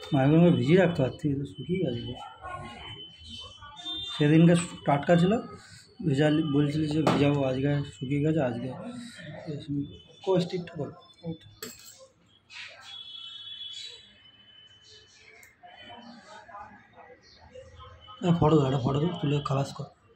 মাইক্রোওয়েভে में ভিজিয়ে রাখতে পারতি, তো শুকিয়ে গেছে। সেদিনকে টাটকা ছিল, ভেজালি বলছিলি যে ভিজাবো, আজকে শুকিয়ে গেছে। আজকে को स्टिक करो फोटो दो, तुले खलास कर।